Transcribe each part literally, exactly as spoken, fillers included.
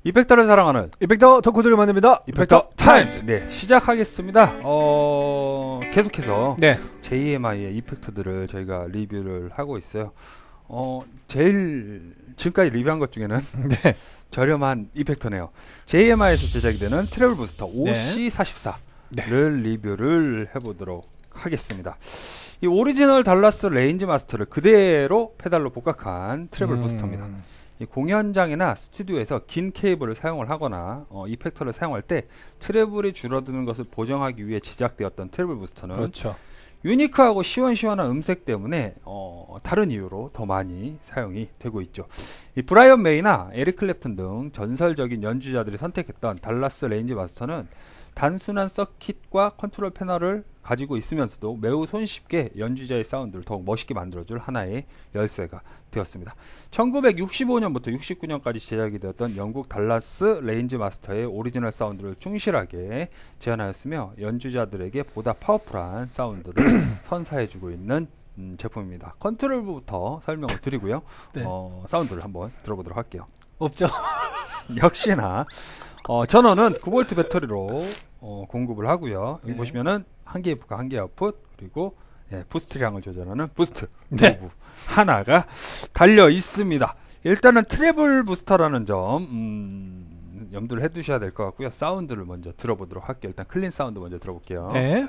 이펙터를 사랑하는 이펙터 덕후들을 만듭니다. 이펙터, 이펙터 타임스. 타임스. 네, 시작하겠습니다. 어, 계속해서 네. 제이엠아이의 이펙터들을 저희가 리뷰를 하고 있어요. 어, 제일 지금까지 리뷰한 것 중에는 네. 저렴한 이펙터네요. 제이엠아이에서 제작이 되는 트래블 부스터 오씨 사십사를 네. 리뷰를 해보도록 하겠습니다. 이 오리지널 달라스 레인지 마스터를 그대로 페달로 복각한 트래블 음. 부스터입니다. 이 공연장이나 스튜디오에서 긴 케이블을 사용을 하거나 어, 이펙터를 사용할 때 트래블이 줄어드는 것을 보정하기 위해 제작되었던 트래블 부스터는 그렇죠. 유니크하고 시원시원한 음색 때문에 어, 다른 이유로 더 많이 사용이 되고 있죠. 이 브라이언 메이나 에릭 클랩튼 등 전설적인 연주자들이 선택했던 달라스 레인지 마스터는 단순한 서킷과 컨트롤 패널을 가지고 있으면서도 매우 손쉽게 연주자의 사운드를 더욱 멋있게 만들어줄 하나의 열쇠가 되었습니다. 천구백육십오 년부터 육십구 년까지 제작이 되었던 영국 달라스 레인지 마스터의 오리지널 사운드를 충실하게 재현하였으며 연주자들에게 보다 파워풀한 사운드를 선사해주고 있는 음, 제품입니다. 컨트롤부터 설명을 드리고요. 네. 어, 사운드를 한번 들어보도록 할게요. 없죠. 역시나 어, 전원은 구 볼트 배터리로 어, 공급을 하고요. 여기 네. 보시면은 한 개 인풋과 한 개 아웃풋, 그리고 예, 부스트량을 조절하는 부스트 네. 노브 하나가 달려 있습니다. 일단은 트래블 부스터라는 점 음, 염두를 해두셔야 될 것 같고요. 사운드를 먼저 들어보도록 할게요. 일단 클린 사운드 먼저 들어볼게요. 네.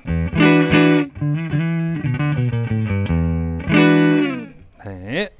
네.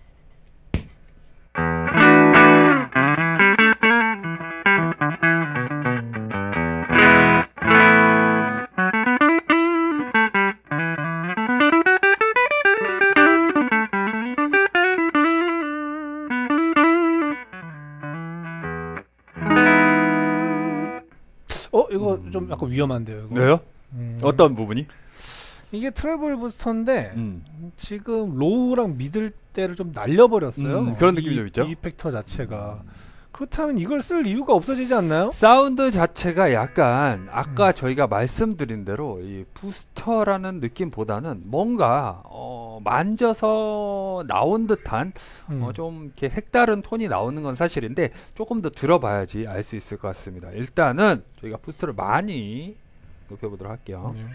어 이거 음. 좀 약간 위험한데요. 이거. 왜요? 음. 어떤 부분이? 이게 트래블 부스터인데 음. 지금 로우랑 미들 때를 좀 날려버렸어요. 음, 그런 느낌이 이, 좀 있죠? 이펙터 자체가. 그렇다면 이걸 쓸 이유가 없어지지 않나요? 사운드 자체가 약간 아까 음. 저희가 말씀드린 대로 이 부스터라는 느낌보다는 뭔가 어 만져서 나온 듯한 음. 어 좀 이렇게 색다른 톤이 나오는 건 사실인데 조금 더 들어봐야지 알 수 있을 것 같습니다. 일단은 저희가 부스터를 많이 높여보도록 할게요. 네.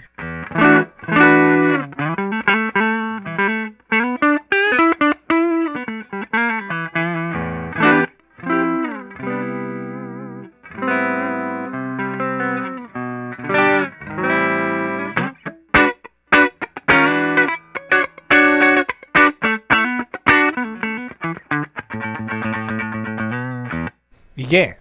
이게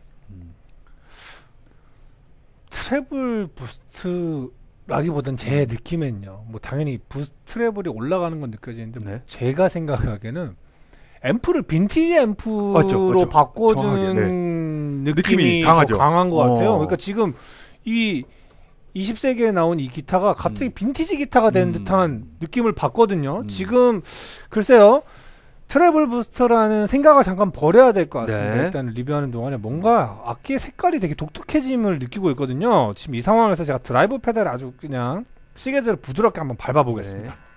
트래블 부스트라기보단 제 느낌엔요. 뭐 당연히 부스트 트래블이 올라가는 건 느껴지는데 네. 제가 생각하기에는 앰프를 빈티지 앰프로 맞죠, 맞죠. 바꿔주는 정확하게, 느낌이, 느낌이 더 강하죠. 강한 것 같아요. 어. 그러니까 지금 이 이십 세기에 나온 이 기타가 갑자기 음. 빈티지 기타가 된 음. 듯한 느낌을 받거든요. 음. 지금 글쎄요. 트래블 부스터라는 생각을 잠깐 버려야 될 것 같습니다. 네. 일단 리뷰하는 동안에 뭔가 악기의 색깔이 되게 독특해짐을 느끼고 있거든요. 지금 이 상황에서 제가 드라이브 페달을 아주 그냥 시계제를 부드럽게 한번 밟아보겠습니다. 네.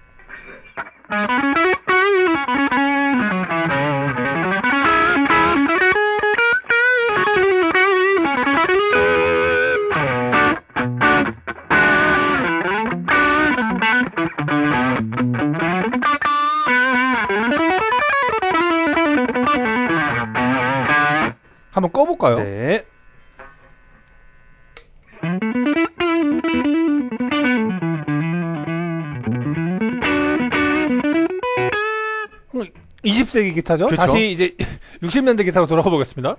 한번 꺼볼까요? 네. 이십 세기 기타죠? 그쵸? 다시 이제 육십 년대 기타로 돌아가 보겠습니다.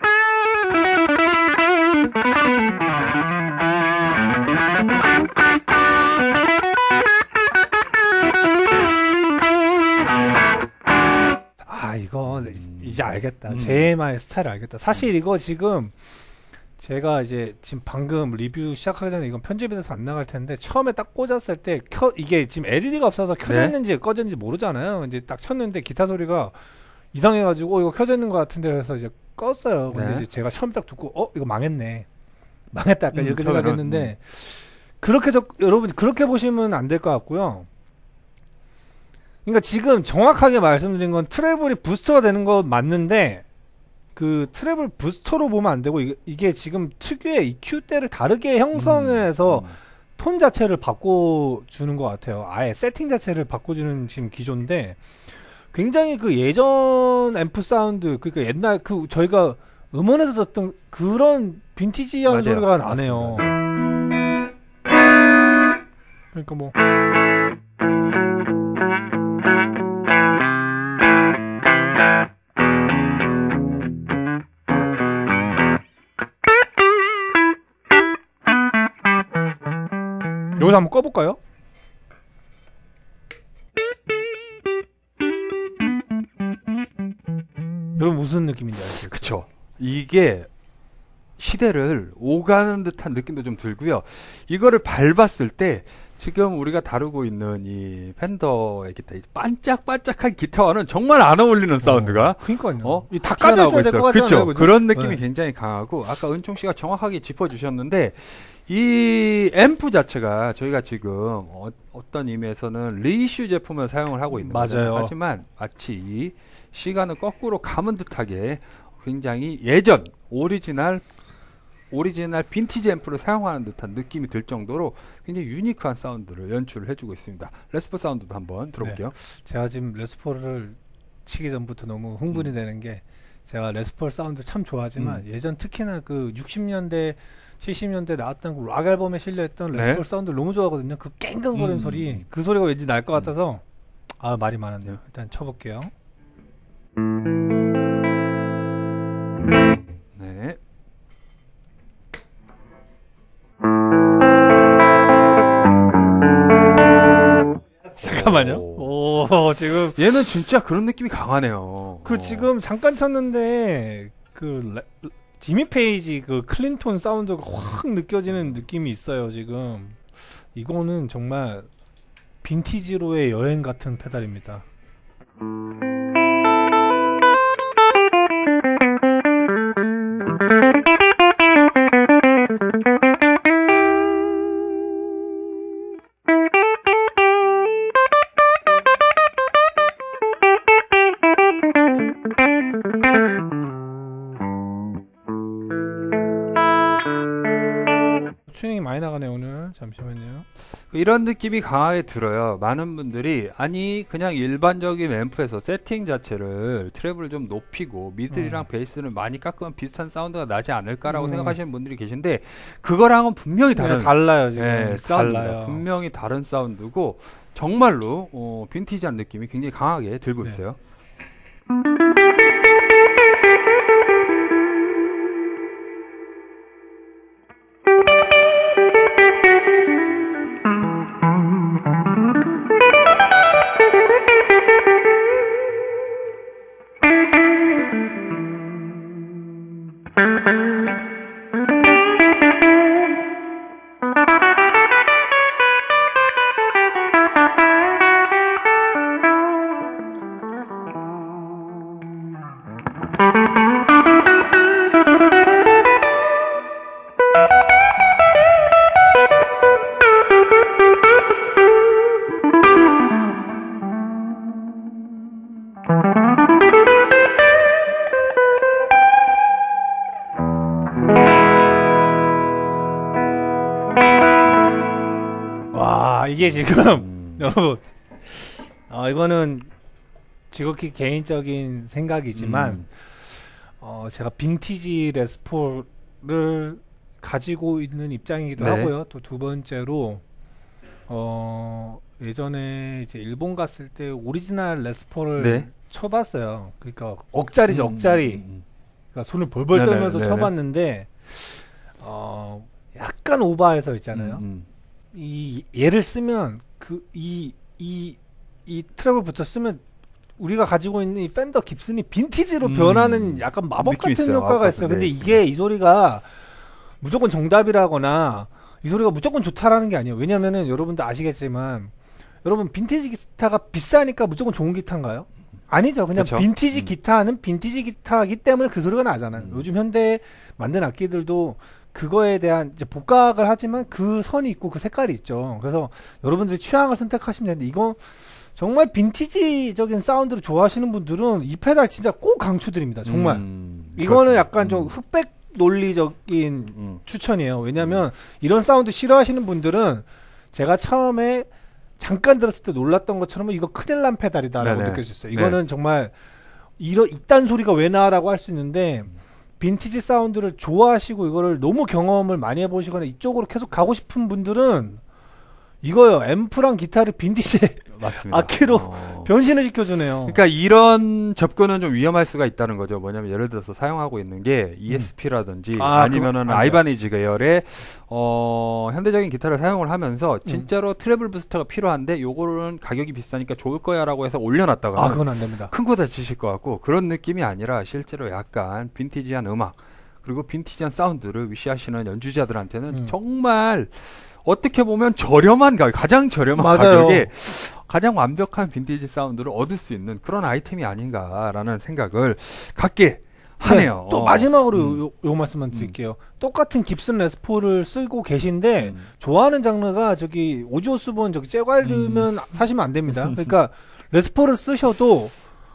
아 이거 음. 이제 알겠다. 음. 제이엠아이의 스타일 알겠다. 사실 이거 지금 제가 이제 지금 방금 리뷰 시작하기 전에 이건 편집이 돼서 안 나갈 텐데 처음에 딱 꽂았을 때 켜 이게 지금 엘이디가 없어서 켜져 네. 있는지 꺼져 있는지 모르잖아요. 이제 딱 쳤는데 기타 소리가 이상해가지고 어, 이거 켜져 있는 것 같은데 그래서 이제 껐어요. 근데 네. 이제 제가 처음 딱 듣고 어 이거 망했네. 망했다 약간 음, 이렇게 처음에는, 생각했는데 그렇게 저 여러분 그렇게 보시면 안 될 것 같고요. 그러니까 지금 정확하게 말씀드린 건 트래블이 부스터가 되는 거 맞는데 그 트래블 부스터로 보면 안 되고 이게, 이게 지금 특유의 이큐대를 다르게 형성해서 음, 음. 톤 자체를 바꿔주는 것 같아요. 아예 세팅 자체를 바꿔주는 지금 기조인데 굉장히 그 예전 앰프 사운드 그러니까 옛날 그 저희가 음원에서 듣던 그런 빈티지한 맞아요. 소리가 나네요. 맞습니다. 그러니까 뭐 여기서 한번 꺼볼까요? 여러분 무슨 느낌인지 아시죠? 그쵸. 이게 시대를 오가는 듯한 느낌도 좀 들고요. 이거를 밟았을 때 지금 우리가 다루고 있는 이 팬더의 기타, 이 반짝반짝한 기타와는 정말 안 어울리는 사운드가 어, 그러니까요. 어? 이 다 까져 있어야 될 것 같잖아요. 그쵸. 그죠? 그런 느낌이 네. 굉장히 강하고 아까 은총 씨가 정확하게 짚어주셨는데 이 앰프 자체가 저희가 지금 어, 어떤 의미에서는 리이슈 제품을 사용을 하고 있는 맞아요. 거죠. 하지만 마치 이 시간을 거꾸로 감은 듯하게 굉장히 예전 오리지널 오리지널 빈티지 앰프를 사용하는 듯한 느낌이 들 정도로 굉장히 유니크한 사운드를 연출을 해주고 있습니다. 레스포 사운드도 한번 들어볼게요. 제가 지금 레스포를 치기 전부터 너무 흥분이 음. 되는 게 제가 레스포 사운드 참 좋아하지만 음. 예전 특히나 그 육십 년대 칠십 년대 나왔던 그 락 앨범에 실려있던 네. 레스포 사운드를 너무 좋아하거든요. 그 깽깽거리는 음. 소리 그 소리가 왠지 날 것 음. 같아서 아 말이 많았네요. 일단 쳐볼게요. 네. 잠깐만요. 오. 오 지금 얘는 진짜 그런 느낌이 강하네요. 그 어. 지금 잠깐 쳤는데 그 레, 지미 페이지 그 클린톤 사운드가 확 느껴지는 느낌이 있어요. 지금 이거는 정말 빈티지로의 여행 같은 페달입니다. 튜닝이 많이 나가네 오늘. 잠시만요. 이런 느낌이 강하게 들어요. 많은 분들이 아니 그냥 일반적인 앰프에서 세팅 자체를 트래블을 좀 높이고 미들이랑 음. 베이스를 많이 깎으면 비슷한 사운드가 나지 않을까라고 음. 생각하시는 분들이 계신데 그거랑은 분명히 다른 네, 달라요 지금. 예, 사운드입니다. 달라요. 분명히 다른 사운드고 정말로 어, 빈티지한 느낌이 굉장히 강하게 들고 네. 있어요. 와 이게 지금 음. 여러분 어, 이거는 지극히 개인적인 생각이지만 음. 어, 제가 빈티지 레스포를 가지고 있는 입장이기도 네. 하고요. 또 두 번째로 어, 예전에 이제 일본 갔을 때 오리지널 레스포를 네. 쳐봤어요. 그러니까 억짜리죠, 음, 억짜리. 음, 음. 그러니까 손을 벌벌 네네, 떨면서 네네. 쳐봤는데 어, 약간 오버해서 있잖아요. 음, 이 얘를 쓰면 그 이 이 이 트래블부터 쓰면 우리가 가지고 있는 이 팬더 깁슨이 빈티지로 음. 변하는 약간 마법 느낌 같은 있어요. 효과가 마법 있어요. 같은, 근데 네, 이게 이 소리가 무조건 정답이라거나 이 소리가 무조건 좋다라는 게 아니에요. 왜냐면은 여러분도 아시겠지만 여러분 빈티지 기타가 비싸니까 무조건 좋은 기타인가요? 아니죠. 그냥 그쵸? 빈티지 음. 기타는 빈티지 기타이기 때문에 그 소리가 나잖아요. 음. 요즘 현대 만든 악기들도 그거에 대한 이제 복각을 하지만 그 선이 있고 그 색깔이 있죠. 그래서 여러분들이 취향을 선택하시면 되는데 이거 정말 빈티지적인 사운드를 좋아하시는 분들은 이 페달 진짜 꼭 강추드립니다. 정말. 음. 이거는 그렇습니다. 약간 좀 음. 흑백 논리적인 음. 추천이에요. 왜냐면 이런 사운드 싫어하시는 분들은 제가 처음에 잠깐 들었을 때 놀랐던 것처럼 이거 큰일 난 페달이다라고 네네. 느낄 수 있어요. 네. 이거는 정말 이런 이딴 소리가 왜 나라고 할 수 있는데 빈티지 사운드를 좋아하시고 이거를 너무 경험을 많이 해보시거나 이쪽으로 계속 가고 싶은 분들은 이거요. 앰프랑 기타를 빈티지 맞습니다. 악기로 어. 변신을 시켜주네요. 그러니까 이런 접근은 좀 위험할 수가 있다는 거죠. 뭐냐면 예를 들어서 사용하고 있는 게 이에스피라든지 아, 아니면은 그럼 안 돼요. 아이바니즈 계열의 어, 현대적인 기타를 사용을 음. 하면서 진짜로 트래블 부스터가 필요한데 요거는 가격이 비싸니까 좋을 거야라고 해서 올려놨다가 아 그건 안 됩니다. 큰 거 다치실 것 같고 그런 느낌이 아니라 실제로 약간 빈티지한 음악 그리고 빈티지한 사운드를 위시하시는 연주자들한테는 음. 정말 어떻게 보면 저렴한 가격, 가장 저렴한 맞아요. 가격에 가장 완벽한 빈티지 사운드를 얻을 수 있는 그런 아이템이 아닌가라는 생각을 갖게 하네요. 네, 또 어. 마지막으로 음. 요, 요 말씀만 드릴게요. 똑같은 깁슨 레스폴을 쓰고 계신데 음. 좋아하는 장르가 저기 오지오스본 저기 잭와일드면 사시면 안 됩니다. 그러니까 레스폴을 쓰셔도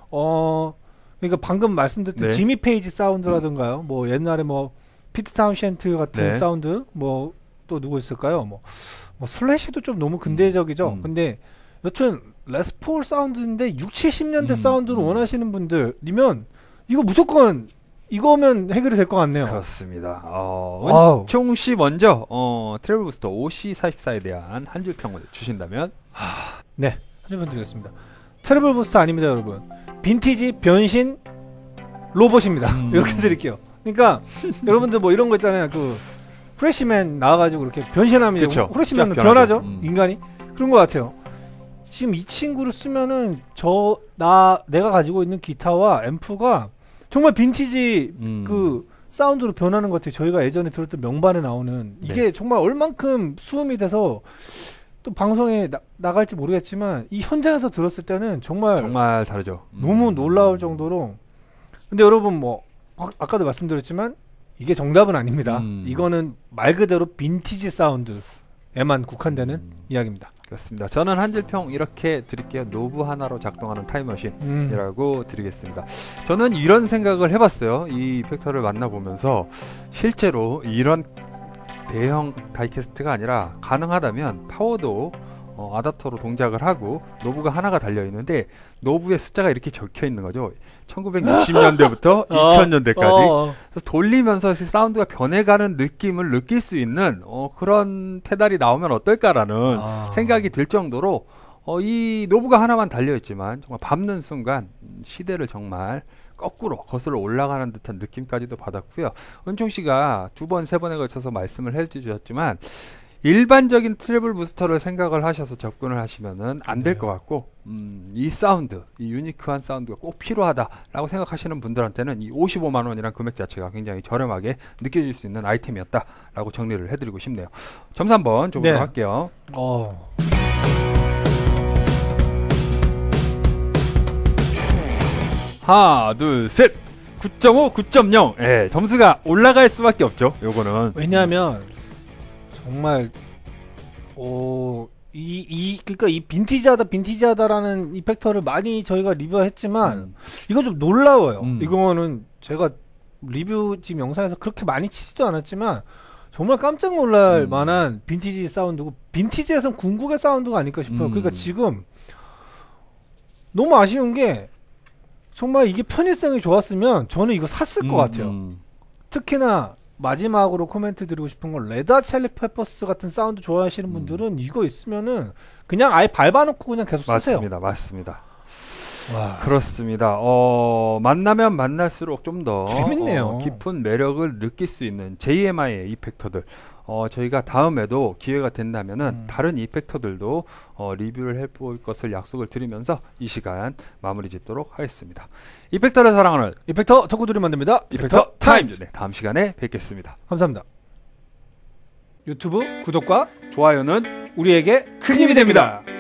어 그러니까 방금 말씀드렸던 네. 지미 페이지 사운드라든가요. 뭐 옛날에 뭐 피트 타운셴트 같은 네. 사운드 뭐 또 누구 있을까요? 뭐, 뭐 슬래시도 좀 너무 근대적이죠. 음. 근데 여튼 레스폴 사운드인데 육십, 칠십 년대 음. 사운드를 음. 원하시는 분들이면 이거 무조건 이거면 해결이 될 것 같네요. 그렇습니다. 어, 와우. 은총 씨 먼저 어, 트래블 부스터 오씨 사십사에 대한 한 줄 평을 주신다면 네, 한번 드리겠습니다. 트래블 부스터 아닙니다, 여러분. 빈티지 변신 로봇입니다. 음. 이렇게 드릴게요. 그러니까 여러분들 뭐 이런 거 있잖아요. 그 프레시맨 나와가지고 이렇게 변신하면 그쵸. 프레시맨은 쫙 변하죠. 변하죠. 음. 인간이 그런 것 같아요. 지금 이 친구를 쓰면은 저 나 내가 가지고 있는 기타와 앰프가 정말 빈티지 음. 그 사운드로 변하는 것 같아요. 저희가 예전에 들었던 명반에 나오는 이게 네. 정말 얼만큼 수음이 돼서 또 방송에 나, 나갈지 모르겠지만 이 현장에서 들었을 때는 정말, 정말 다르죠. 음. 너무 놀라울 정도로. 근데 여러분 뭐 아, 아까도 말씀드렸지만 이게 정답은 아닙니다. 음. 이거는 말 그대로 빈티지 사운드에만 국한되는 음. 이야기입니다. 그렇습니다. 저는 한 줄 평 이렇게 드릴게요. 노브 하나로 작동하는 타임머신이라고 음. 드리겠습니다. 저는 이런 생각을 해봤어요. 이 팩터를 만나보면서 실제로 이런 대형 다이캐스트가 아니라 가능하다면 파워도 어, 아답터로 동작을 하고 노브가 하나가 달려있는데 노브의 숫자가 이렇게 적혀있는 거죠. 천구백육십 년대부터 어, 이천 년대까지 어. 그래서 돌리면서 사운드가 변해가는 느낌을 느낄 수 있는 어, 그런 페달이 나오면 어떨까라는 아. 생각이 들 정도로 어, 이 노브가 하나만 달려있지만 정말 밟는 순간 음, 시대를 정말 거꾸로 거슬러 올라가는 듯한 느낌까지도 받았고요. 은총 씨가 두 번, 세 번에 걸쳐서 말씀을 해주셨지만 일반적인 트래블 부스터를 생각을 하셔서 접근을 하시면은 안 될 것 같고 음, 이 사운드, 이 유니크한 사운드가 꼭 필요하다라고 생각하시는 분들한테는 이 오십오만 원이란 금액 자체가 굉장히 저렴하게 느껴질 수 있는 아이템이었다라고 정리를 해드리고 싶네요. 점수 한번 조금 네. 더 할게요. 어. 하나, 둘, 셋! 구 점 오, 구 점 영. 예, 점수가 올라갈 수밖에 없죠. 요거는. 왜냐하면 정말 오, 이, 이 그러니까 이 빈티지하다 빈티지하다라는 이 팩터를 많이 저희가 리뷰했지만 음. 이건 좀 놀라워요. 음. 이거는 제가 리뷰 지금 영상에서 그렇게 많이 치지도 않았지만 정말 깜짝 놀랄 음. 만한 빈티지 사운드고 빈티지에선 궁극의 사운드가 아닐까 싶어요. 음. 그러니까 지금 너무 아쉬운 게 정말 이게 편의성이 좋았으면 저는 이거 샀을 것 음, 같아요. 음. 특히나 마지막으로 코멘트 드리고 싶은 건 레드 핫 칠리 페퍼스 같은 사운드 좋아하시는 음. 분들은 이거 있으면은 그냥 아예 밟아놓고 그냥 계속 쓰세요. 맞습니다. 맞습니다. 와. 그렇습니다. 어, 만나면 만날수록 좀 더 재밌네요. 어, 깊은 매력을 느낄 수 있는 제이엠아이의 이펙터들. 어, 저희가 다음에도 기회가 된다면은 음. 다른 이펙터들도 어, 리뷰를 해볼 것을 약속을 드리면서 이 시간 마무리 짓도록 하겠습니다. 이펙터를 사랑하는 이펙터 덕후들이 만듭니다. 이펙터 타임즈. 네, 다음 시간에 뵙겠습니다. 감사합니다. 유튜브 구독과 좋아요는 우리에게 큰 힘이 됩니다.